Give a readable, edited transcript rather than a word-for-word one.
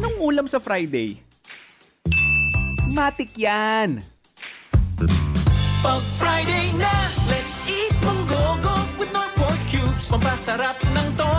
Anong ulam sa Friday? Matik yan! Pag Friday na, let's eat munggogo with Knorr pork cubes. Pampasarap ng